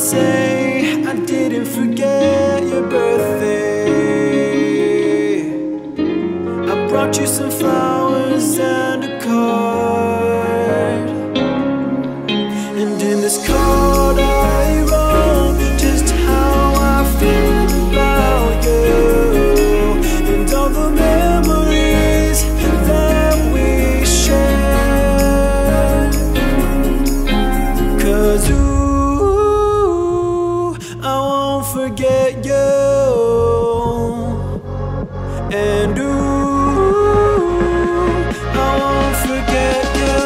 say I didn't forget your birthday. I brought you some flowers and a card, and in this card I wrote just how I feel about you and all the memories that we share. 'Cause I won't forget you, and I won't forget you.